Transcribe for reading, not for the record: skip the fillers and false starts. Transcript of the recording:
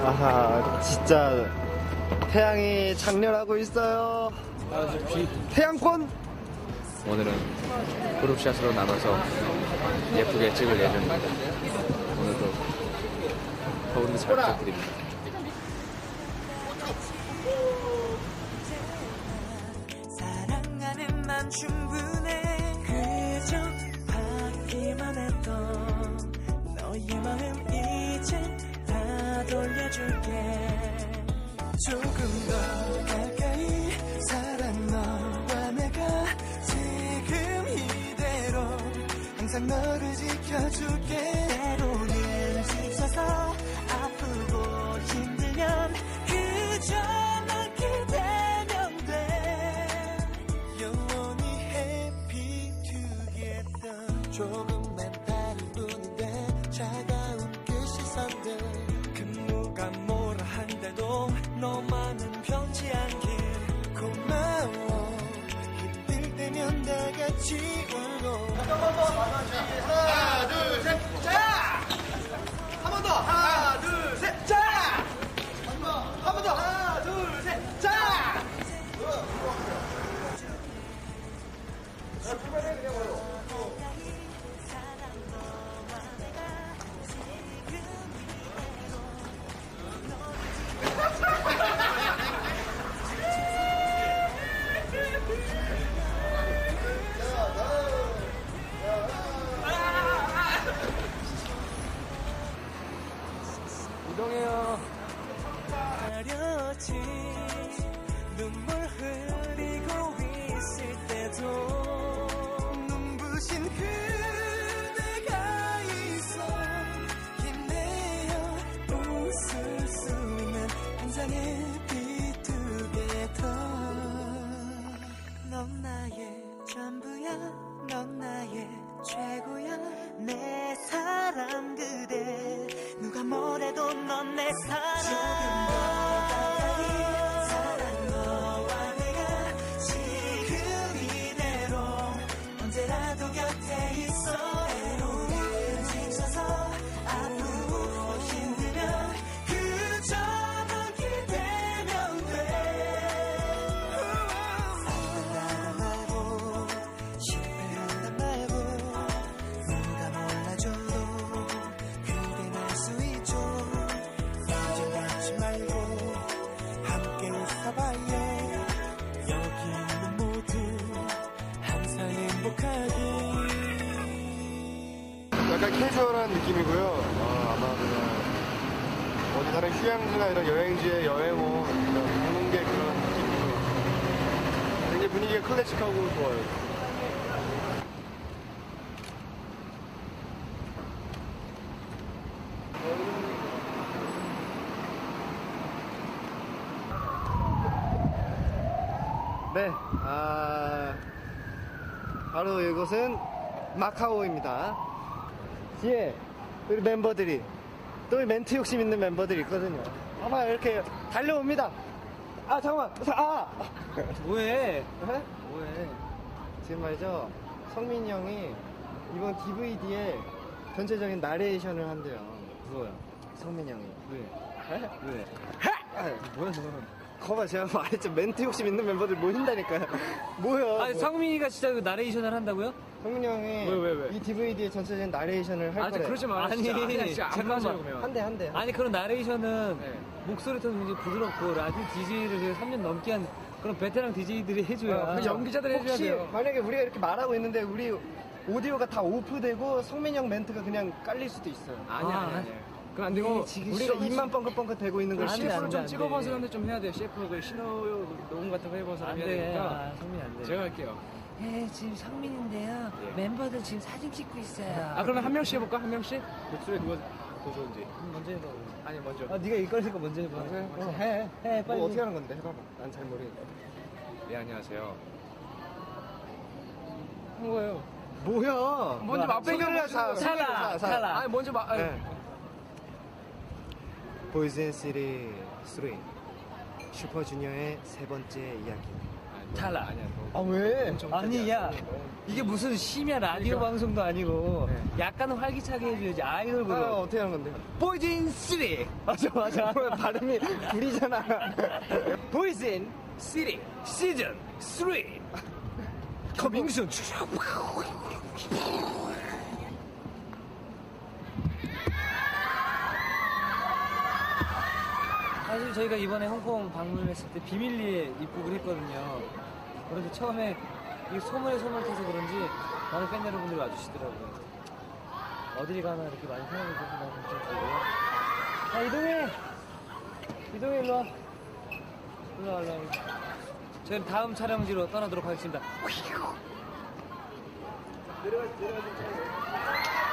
아하, 진짜 태양이 장렬하고 있어요. 태양권? 오늘은 그룹샷으로 나눠서 예쁘게 찍을 예정입니다. 오늘도 더운데 잘 부탁드립니다. 사랑하는 맘 충분해. 그저 받기만 했던 너의 마음 이제 다 돌려줄게. 조금 더 가까이 사랑 너와 내가 지금 이대로 항상 너를 지켜줄게. 때로는 지쳐서 아프고 힘들면 그저 넌 기대면 돼. 영원히 happy together. 조금만 다른 뿐인데 차가운 그 시선들. 근무가 뭐라 한데도 너만은 변치 않길 고마워. 힘들 때면 다 같이 울고. 하나, 둘, 셋, 자! 한 번 더! 하나, 둘, 셋, 자! 한 번 더! 하나, 둘, 셋, 자! 이동해요. 가려진 눈물 흘리고 있을 때도 눈부신 그대가 있어. 힘내어 웃을 수 있는 한 장의 비투게더. 넌 나의 전부야. 넌 나의 최고야. 내 사랑 그대. 누가 뭐래도 넌 내 사랑. 조금 더 가까이 사랑 너와 내가 지금 이대로 언제라도 곁에 있어. 때로는 지쳐서 아프고 힘들면 그저 넌 기대면 돼. 아프다 말고 실패하다 말고 누가 몰라줘도 그댄 알 수 있죠. 걱정하지 말고 함께 웃어봐요. 여기는 모두 항상 행복하게. 약간 캐주얼한 느낌이고요. 아마 그냥 어디 다른 휴양지나 이런 여행지에 여행 온 보는 게 그런 느낌이고 굉장히 분위기가 클래식하고 좋아요. 네, 바로 이곳은 마카오입니다. 뒤에 우리 멤버들이 또 멘트 욕심 있는 멤버들이 있거든요. 아마 이렇게 달려옵니다. 아 잠깐만, 뭐해? 네? 뭐해? 지금 말이죠, 성민이 형이 이번 DVD에 전체적인 나레이션을 한대요. 누구야? 성민이 형이. 왜? 에? 왜? 뭐야 너? 거봐, 제가 말했죠. 멘트 욕심 있는 멤버들 모인다니까요. 뭐야? 아니 성민이가 진짜 그 나레이션을 한다고요? 성민이 형이 왜? 이 DVD에 전체적인 나레이션을 할 거래요. 그러지 마. 아니 진짜 잠깐만. 한대. 아니 그런 나레이션은 목소리 톤이 굉장히 부드럽고 라디오 DJ를 3년 넘게 한 그런 베테랑 DJ들이 해줘야. 그죠? 연기자들이 해줘야 혹시 돼요. 만약에 우리가 이렇게 말하고 있는데 우리 오디오가 다 오프되고 성민이 형 멘트가 그냥 깔릴 수도 있어요. 아니야. 그럼 안 되고 우리가 입만 뻥긋뻥긋 대고 있는 걸 셰프를 좀 안 찍어본 돼. 사람들 좀 해야 돼요. 셰프 그 신호 녹음 같은 거 해본 사람 해야 되니까. 성민이 안 돼. 제가 할게요. 네, 지금 성민인데요. 멤버들 지금 사진 찍고 있어요. 아 그러면 한 명씩 해볼까? 한 명씩? 목소리 누가 더 좋은지. 먼저 해봐. 아니 먼저. 네가 이걸 니까 먼저 해봐. 해. 해, 빨리. 뭐 어떻게 하는 건데? 해봐봐. 난 잘 모르겠어. 네 안녕하세요. 한 거예요. 뭐야? 먼저 맛배기를 살아. 아니 먼저 막. 보이즈 앤 시리 3 슈퍼주니어의 세 번째 이야기. 탈락. 아니야. 아, 왜? 아니, 야, 이게 무슨 심야 라디오 방송도 아니고, 네. 약간은 활기차게 해줘야지. 아이돌 아, 그룹. 어떻게 하는 건데? 보이진 3! 맞아, 맞아. 발음이 불이잖아. 보이진 시리 시즌 3! 커밍순! 사실 저희가 이번에 홍콩 방문했을 때 비밀리에 입국을 했거든요. 그래서 처음에 이 소문에 소문을 타서 그런지 많은 팬 여러분들이 와주시더라고요. 어딜 가나 이렇게 많이 사랑해 주셔서 진짜 좋고요. 자, 이동해! 이동해, 일로 와. 일로 와, 일로 와. 저희는 다음 촬영지로 떠나도록 하겠습니다. 내려가시죠.